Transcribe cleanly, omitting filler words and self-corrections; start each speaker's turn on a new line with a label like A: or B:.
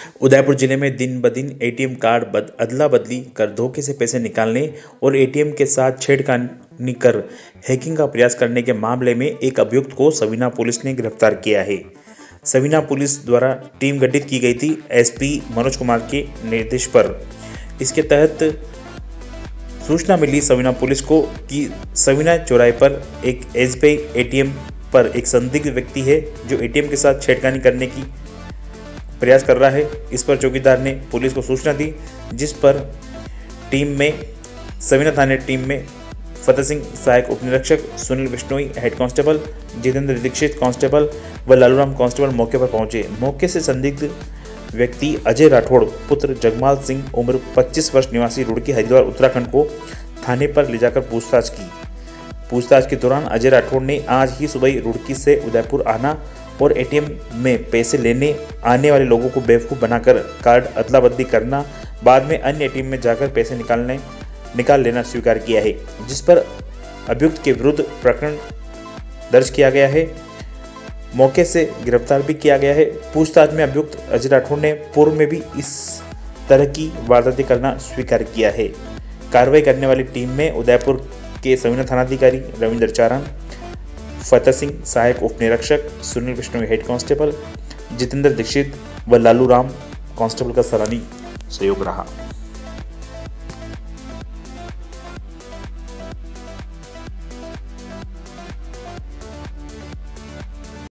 A: उदयपुर जिले में दिन ब दिन एटीएम कार्ड अदला बदली कर धोखे से पैसे निकालने और एटीएम के साथ छेड़खानी कर हैकिंग का प्रयास करने के मामले में एक अभियुक्त को सवीना पुलिस ने गिरफ्तार किया है। सवीना पुलिस द्वारा टीम गठित की गई थी एसपी मनोज कुमार के निर्देश पर। इसके तहत सूचना मिली सवीना पुलिस को कि सवीना चौराहे पर एक एसबीआई एटीएम पर एक संदिग्ध व्यक्ति है जो एटीएम के साथ छेड़खानी करने की प्रयास कर रहा है। इस पर चौकीदार ने पुलिस को सूचना दी, जिस पर सवीना थाने टीम में फतेह सिंह सहायक उपनिरीक्षक, Sunil Bishnoi head constable, Jitendra Dixit constable व लालूराम कांस्टेबल मौके पर पहुंचे। मौके से संदिग्ध व्यक्ति अजय राठौड़ पुत्र जगमाल सिंह उम्र 25 वर्ष निवासी रुड़की हरिद्वार उत्तराखंड को थाने पर ले जाकर पूछताछ की। पूछताछ के दौरान अजय राठौड़ ने आज ही सुबह रुड़की से उदयपुर आना और एटीएम में पैसे लेने आने वाले लोगों को बेवकूफ़ बनाकर कार्ड अदला बदली करना, बाद में अन्य एटीएम में जाकर पैसे निकाल लेना स्वीकार किया है, जिस पर अभियुक्त के विरुद्ध प्रकरण दर्ज किया गया है। मौके से गिरफ्तार भी किया गया है। पूछताछ में अभियुक्त अजय राठौड़ ने पूर्व में भी इस तरह की वारदातें करना स्वीकार किया है। कार्रवाई करने वाली टीम में उदयपुर के सवीना थानाधिकारी रविंद्र चारण, फतेह सिंह सहायक उपनिरीक्षक, सुनील बिश्नोई हेड कांस्टेबल, जितेंद्र दीक्षित व लालू राम कांस्टेबल का सराहनीय सहयोग रहा।